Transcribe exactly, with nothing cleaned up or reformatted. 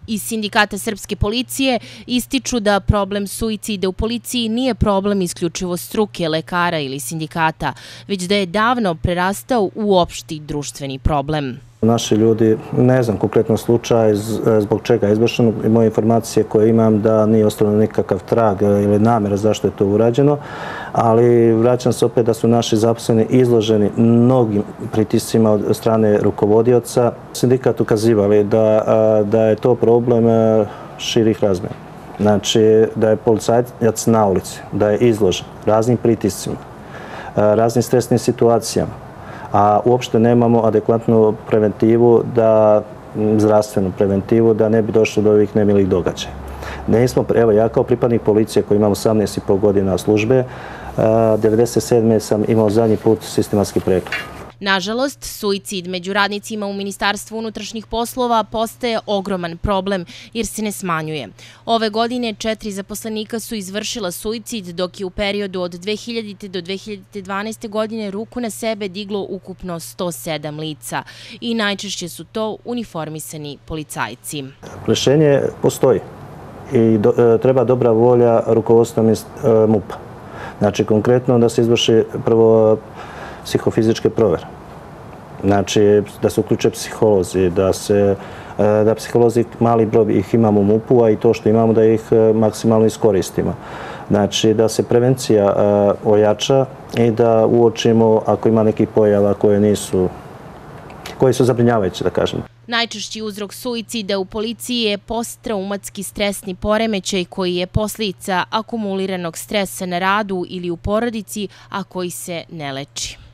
Iz Sindikata srpske policije ističu da problem suicida u policiji nije problem isključivo struke, lekara ili sindikata, već da je davno prerastao u opšti društveni problem. Naši ljudi, ne znam konkretno slučaj zbog čega je izvršeno, moje informacije koje imam da nije ostalo nikakav trag ili namjera zašto je to urađeno, ali vraćam se opet da su naši zaposleni izloženi mnogim pritiscima od strane rukovodioca. Sindikat ukazivali da, da je to problem širih razmjera. Znači da je policajac na ulici, da je izložen raznim pritiscima, raznim stresnim situacijama, a uopšte nemamo adekvatnu preventivu, da, zdravstvenu preventivu, da ne bi došlo do ovih nemilih događaja. Nismo, evo ja kao pripadnik policije koji imam osamnaest i po godina službe, devedeset sedme sam imao zadnji put sistematski pregled. Nažalost, suicid među radnicima u Ministarstvu unutrašnjih poslova postaje ogroman problem jer se ne smanjuje. Ove godine četiri zaposlenika su izvršila suicid, dok je u periodu od dve hiljadite do dve hiljade dvanaeste. godine ruku na sebe diglo ukupno sto sedam lica i najčešće su to uniformisani policajci. Rješenje postoji i do, treba dobra volja rukovodstva MUP-a. Znači, konkretno da se izvrši prvo psihofizičke provere. Znači, da se uključe psiholozi, da se, da psiholozi, mali broj ih imamo u MUP-u, a i to što imamo da ih maksimalno iskoristimo. Znači, da se prevencija ojača i da uočimo ako ima nekih pojava koje nisu, koje su zabrinjavajuće, da kažem. Najčešći uzrok suicida u policiji je posttraumatski stresni poremećaj koji je posljedica akumuliranog stresa na radu ili u porodici, a koji se ne leči.